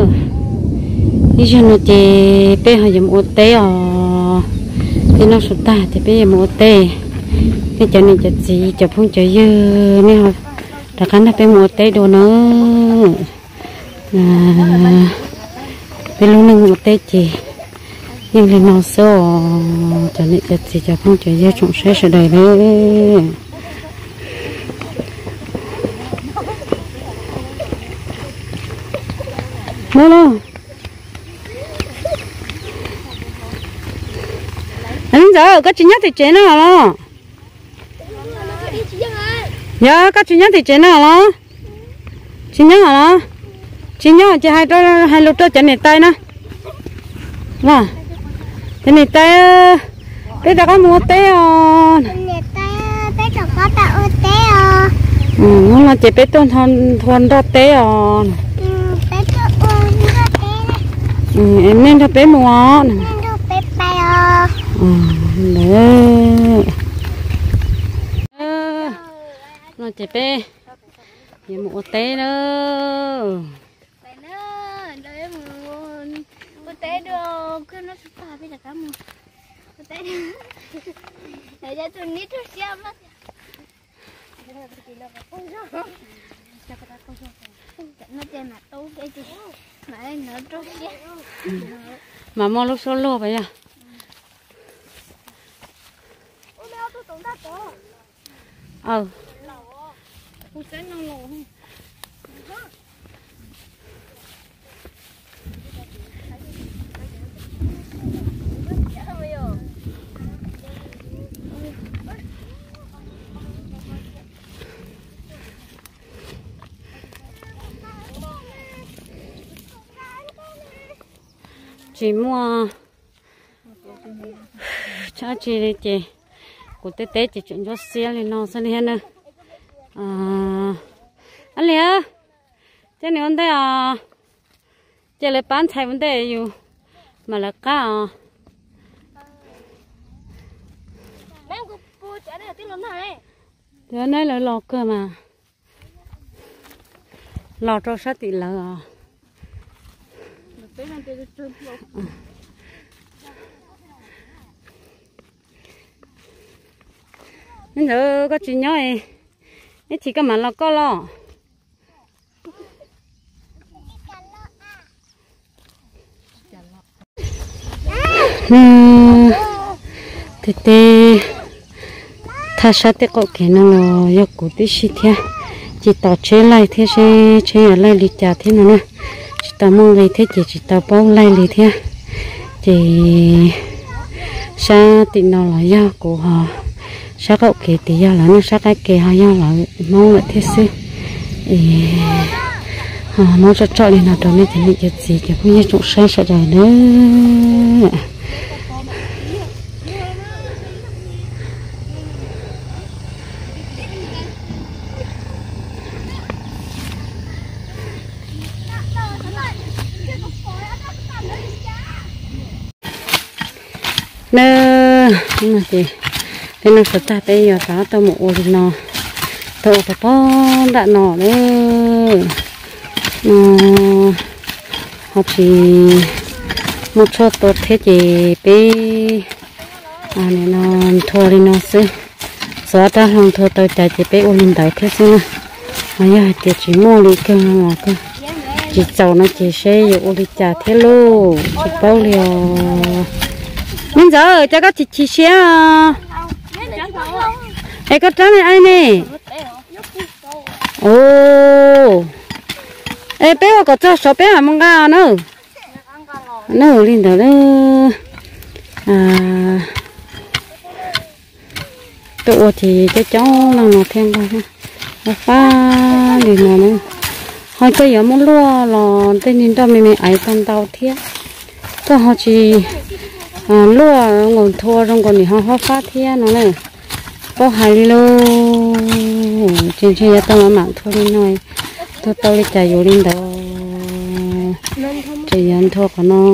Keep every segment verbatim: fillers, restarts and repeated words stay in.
đi cho nó chỉ bé họ dùng ô té à thì nó sụt ta thì bé dùng ô té cái chỗ này chặt gì chặt phong chặt dư nè họ đã cắn bé ô té đồ nữa à bé lúc nâng ô té chỉ nhưng lên nó số cho nên chặt gì chặt phong chặt dư chúng sẽ sẽ đầy đấy nó nó anh giờ có chuyện nhất thì chế nào lo dạ có chuyện nhất thì chế nào lo chuyện nhất hả chuyện nhất chỉ hai đôi hai lô trâu chân này tay nè nè chân này tay cái đó có mua té à ừ nó là chỉ biết tôn thon thon ra té à ừ em nên cho bé mua ừ đấy nó chỉ bé giờ mua té nữa té đồ cứ nó sụp ta bây giờ cá mua té để cho tôi nít chút xíu mất nó chơi mà tôi cái gì mà nó chút xíu mà mua lúc solo vậy à ờ chị mua cho chị đi chị của tết tết chị chuyện cho xe lên nó sang đi nữa à anh lẽ cái này vấn đề à chị lại bán thay vấn đềอยู่mà là cá à thế này là lò cơ mà lò cho sát tỷ lợ à nên giờ có chuyện nhỏ ấy ấy chỉ có mà lo có lo ừm thế thế thà sao thế có cái nào là yêu cụ tí xí thế chỉ tao chế lại thế chế chế ở lại lịch trả thế nào nè chỉ tao mong lại thế chỉ chỉ tao bao lại lịch thế chỉ sao thì nào là yêu của họ sao cậu kể thì yêu là nó sao cái kể họ yêu là mong lại thế xí họ mong cho cho đi nào đó nên thì mình cái gì cái cũng như chúng sai sợ đời nữa nè nhưng mà chị cái nó sụt ta bây giờ đó tao một ô nó tao tao có đã nọ đấy nó họ chỉ một số tốt thế chị bé à này nó thua đi nó xí xóa ta không thua tôi chạy chị bé ô lên đáy thế xí nè mà giờ chị chỉ mua đi cơ mà cơ chị giàu nó chị sẽ ô đi trả thế luôn chị bao liều nên giờ cho các chị chị xe à ai có trắng này ai nè ồ ê bé có cho số bé mà mong ga nữa nữa lên đó nữa à tụi thì cái cháu nào nó thêm thôi nó phá gì mà nữa hồi cái giờ muốn lúa là tên nhìn cho mình mình ấy con tàu thiết cho họ chỉ à lúa ngồi thua trong còn thì họ họ phát thiên nó này có hai lô trên trên tao mà mạng thua lên nói thua tao đi chạy vô lên đó chạy ăn thua của nó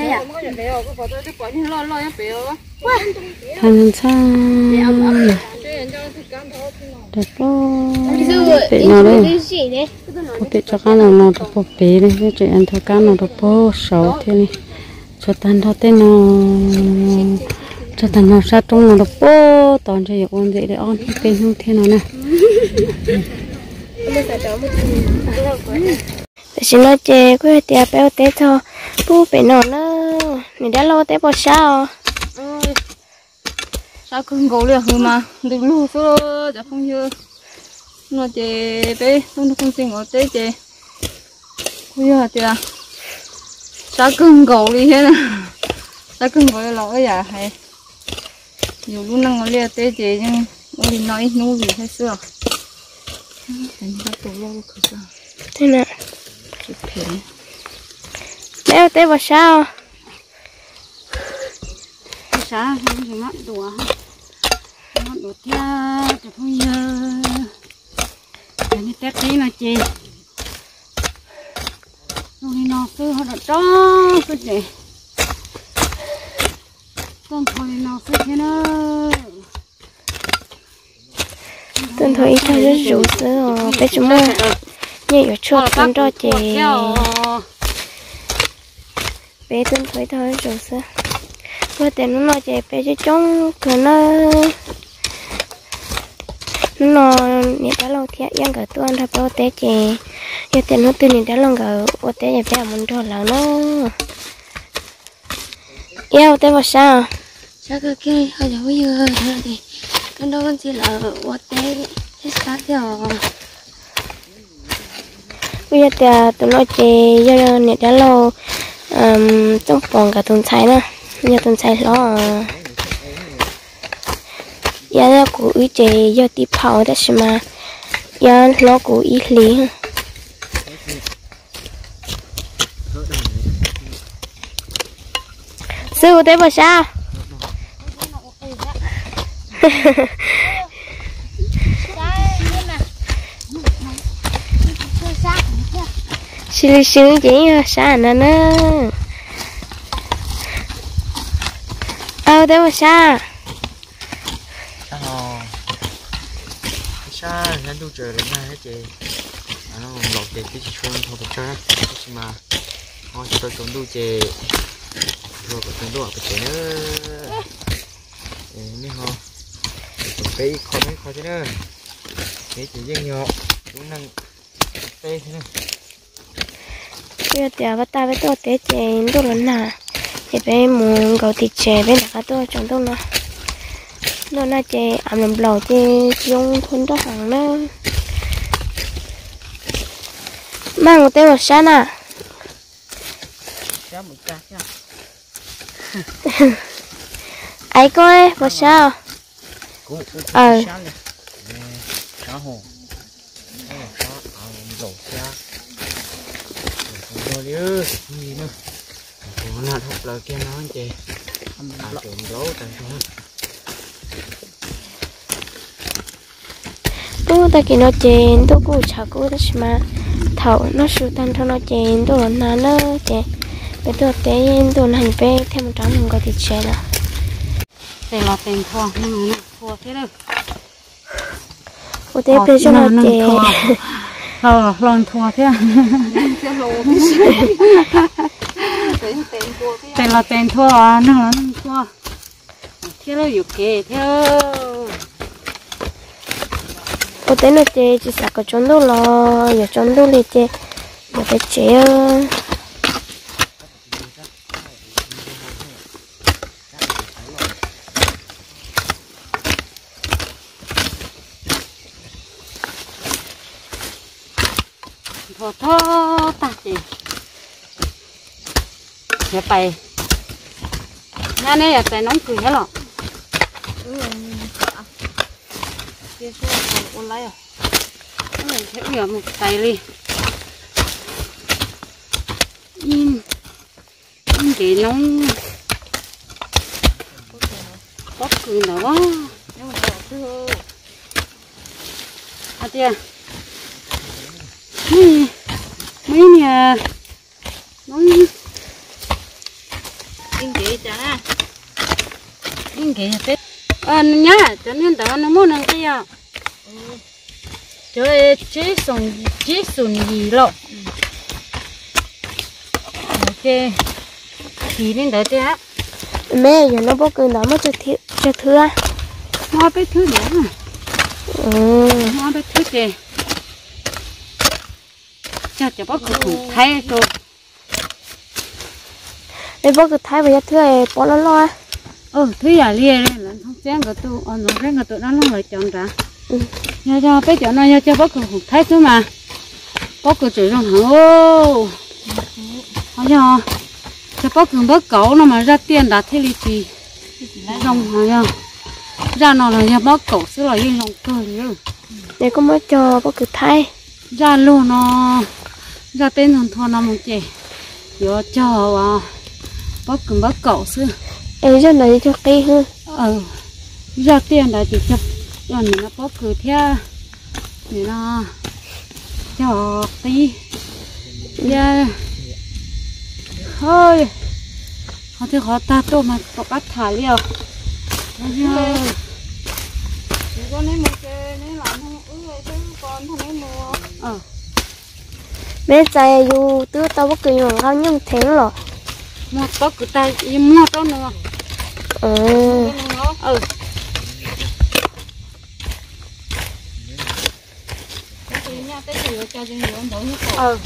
thằng sao đẹp quá bị nó đây có bị cho cá nào nó được bột bể đây với chị ăn thôi cá nào được bột sầu thế này cho tan thôi tên nó cho tan nó sát trong nó được bột toàn cho việc ôn dậy để on bên không thế nào nè xin lỗi chị cứ tiệp béo té thôi bố bị nó nó mình đã lo té bao sao sao cưng gấu liền hư mà được lu số chả không như nó chị bé không được không xin ở té chị bây giờ chị à sao cưng gấu đi thế nè sao cưng gấu lọ cái gì hay nhiều lúc năng nó liền té chị nhưng nó đi nói nu gì hết xưa thành ra tụi lâu cứ sao thế nè chụp hình béo té bao sao sáng không thì mắt đùa mắt đùa theo thì không nhớ cái này tết tí mà chị rồi nó cứ họ đã cho cái gì con thôi nó cứ thế nữa tuần thôi ít thôi rất rủ sữa bé chúng mơ như ở chùa tuần cho chị bé tuần thôi thôi rủ sữa bữa tiền nó nói chị bé chứ trống cứ nó nó nè đã lâu thiệt yang cả tuần thôi bữa té chị giờ tiền nó từ nè đã lâu cả bữa té chị bé muốn cho là nó yêu té vào sao sao cái kia hơi giờ bây giờ thì cái đó con chỉ là bữa té hết sát rồi bây giờ thì tụi nó chị giờ nè đã lâu trong phòng cả tuần trái nè giờ tuần trái lo giờ là cụ ý chị giờ đi跑的是吗giờ lo cụ ý lý sư tế bao sao xí xí chị sao nè nè ờ tế bao sao xa nên tôi chờ đến nay hết chị nó lọt chị cái chị xuân thôi phải chơi mà thôi tôi trốn tôi chị rồi có trốn tôi ở cái nữa mới ho cái khó mấy khó thế nữa cái chị riêng nhỏ cũng năng tê thế này bây giờ bắt tay với tôi té chè tôi lớn nè thì bé muốn cầu thịt chè bên cả tôi chọn tôi nè nó là chè ẩm làm lẩu chè dùng thun cho hàng nữa mang một tay vào sáng à sáng một cá chứ ấy coi vào sao ờ cá hồ cá dầu cá rồi nữa gì nữa còn là thuộc lời kia nói chị à trộn gấu tại sao tôi ta kia nó chén tôi cũng chả có đó mà thầu nó sưu tan cho nó chén tôi là nà nó chén bây giờ té tôi hành về thêm một trăm mình có thịt chén à để lọt tiền thua nhưng mà thua thế đâu ô té bây giờ nó chén ờ lon thua thế tiền là tiền thua à năng là năng thua thế đâu được kề thế ô té nó chén chỉ sạc cái chốn đâu lo giờ chốn đâu đi chén giờ phải chén thua thua ta chị nhà bay nhà này nhà bay nóng cười hết rồi kia số còn lấy à mình sẽ uống một tay đi in in cái nóng bóc cười nào quá nhưng mà thưa à tia mấy mấy nhà nói in cái chả in cái tết ờ nhá cho nên đó nó muốn làm cái à chơi chế sùng chế sùng gì lộ ok thì nên đợi thế á mẹ giờ nó bốc cơn đó mà cho thiệt cho thưa hoa bé thứ nữa mà ừ hoa bé thứ kì cho cho bác cũng thay rồi mẹ bốc cứ thay bây thưa bỏ nó lo ừ thứ giả lia đây là không chén của tôi on nó cái của tôi nó nó lại chọn ra nhà cho bé chọn nó cho bác cũng thay thứ mà bác cũng chỉ trong hàng ô không cho cho bác cũng bác cẩu nó mà ra tiền đã thế gì rong hả nha ra nó là nhà bác cẩu xứ là yên rong cơ nữa để có mới cho bác cứ thay ra luôn nó ra tên thằng thua nó một chị giờ cho à bác cũng bác cẩu xứ em cho này cho cây hơn ừ ra tiền đã chỉ chụp rồi nó bác cứ theo để nó cho tí ra thôi họ thì họ ta tô mà có bắt thả liều rồi con ấy một cái này làm không ứ cái con thằng ấy mua ờ mẹ chạy dù tứ tao bác cứ dùng cao nhưng thế rồi một bác cứ tay mua đó nữa ừ ừ ừ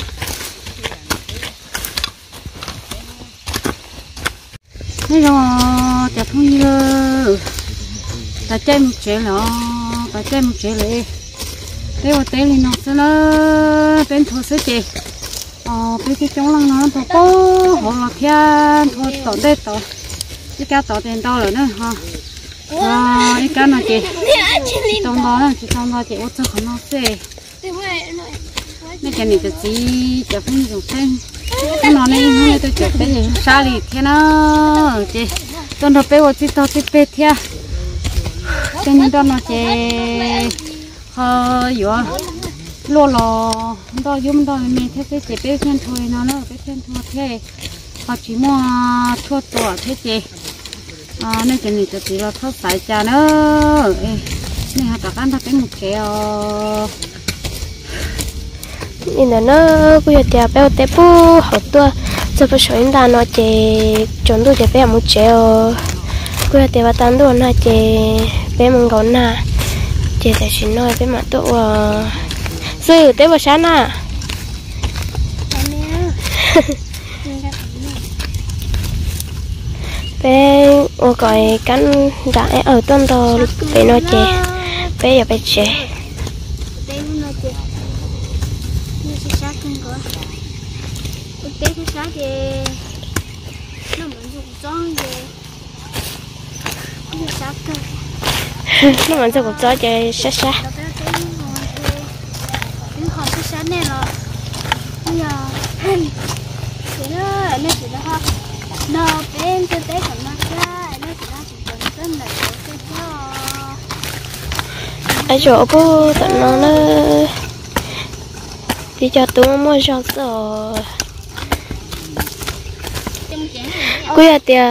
thế rồi chả không như ta chơi một chuyện là ta chơi một chuyện lại thế mà té lên nó sẽ là bên thua sẽ chị ờ bên cái trong lăng nó tổ có họ là thiên thôi tổ đây tổ cái cá tổ tiền to rồi nữa ha à cái cá này chị trong đó là chị trong đó chị út cho nó sẽ mấy cái này là gì chả không dùng thêm cái nó này nó tôi chụp cái gì xa đi thế nó chị tôi nó bé chị tôi chị bé theo cho nên đó nó chị hơi dữ lô lò đó dùng đó mình thế thế chị bé thêm thôi nó nó bé thêm thôi thế họ chỉ mua thua tổ thế chị à nên cái này chỉ là thốt sải trà nữa này họ đặt ăn thật cái một kẹo nên là nó bây giờ thì béo té bu học tua cho bây giờ chúng ta nó chỉ chọn đồ để bé một triệu bây giờ thì bắt tan đồ nó chỉ bé mong gọn na chỉ để xin nói bé mà tụ sư té vào sáng à bé ô gọi cắn đại ở tuần đó bé nói chỉ bé giờ bé chỉ cái cái thì nó muốn dùng tròn gì cái sao cơ nó muốn dùng tròn chơi sát sát cái họ sát sát này là bây giờ cái nó nó chỉ là họ nó bên trên tế của nó ra nó chỉ là chỉ cần tên là cái cho ở chỗ bố tận nó nó đi cho tôi mua rau rồi cuối giờ thì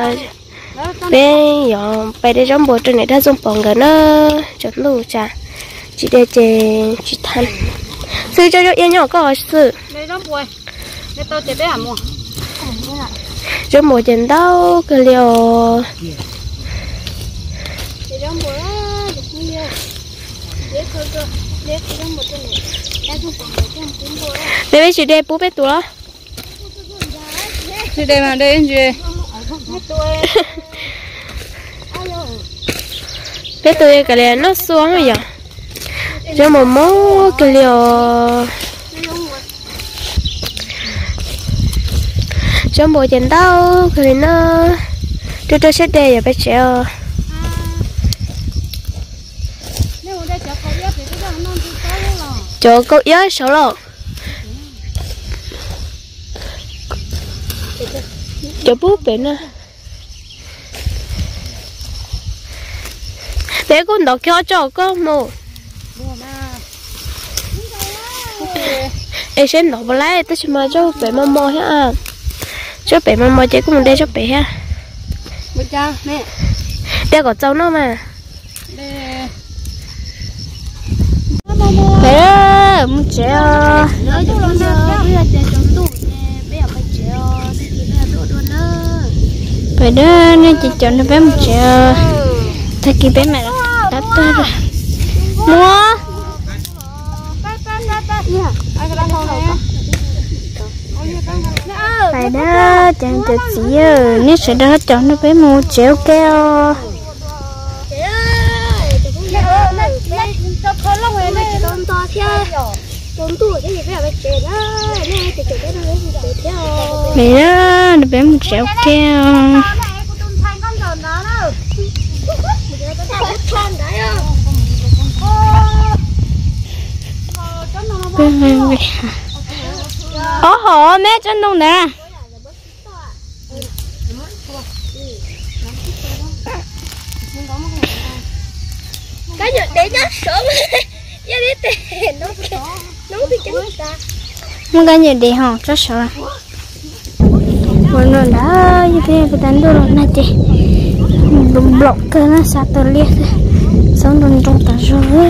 bên giờไปได้trong bộ trên này đã dùng bông cái nó chọn lù chả chỉ để chơi chỉ thanh sư cho cho yên nhỏ có sư đây đó bùi đây tôi chỉ bé à mua trong bộ trên đâu cái liều thì trong bộ đó được nhiều để thôi cơ để trong bộ trên này đã dùng bông cái trong cuốn bộ đó bé bé chỉ để bố bé tuổi thì đây mà đây anh chị bé tuổi cái này nó xuống rồi giờ cho một món cái liều trong bộ trên đâu cái nó tôi tôi sẽ để bé treo chỗ câu yếu số lọ chỗ bút bé nè bé con đó kéo cho con một em xem nó bao lấy tôi mà cho bé mò mò ha cho bé mò mò chơi cũng đây cho bé ha bây giờ mẹ bé có cháu nó mà bé đó muốn chơi à nó cho con chơi bây giờ chơi trong tủ bé ở bên chơi à thì bé ở đồ đồ nữa bé đó nó chỉ chọn nó bé muốn chơi à thì cái bé mẹ đã tới rồi mua phải đó chẳng được gì ơi nếu sẽ đó chọn nó bé mua chéo keo mẹ đó nó bé mua chéo keo ó hổ mẹ chân đông nè cái gì để nó sớm giờ đi tiền nó nó bị chân ta muốn cái gì để họ cho sợ muốn đó như thế cái tán đồ này chị đụng lọc cơ nó sát tới liệt sống đụng trong ta rồi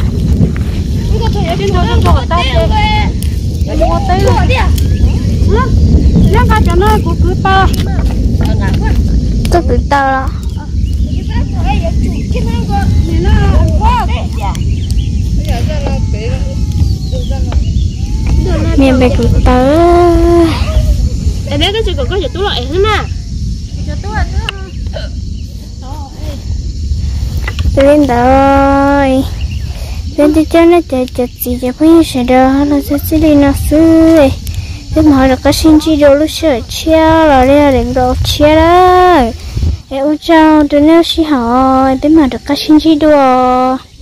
tôi tự tao đó miền bắc tự tao em biết cái chuyện của con giờ tôi lại thế mà lên rồi lên đi chơi nó chơi chơi gì chơi phải như thế đó là sẽ sẽ đi nào xưa thế mà được cái xin chi đồ lúc sửa chia là đây là đỉnh đồ chia đó em út chào tôi nếu xí hỏi thế mà được cái xin chi đồ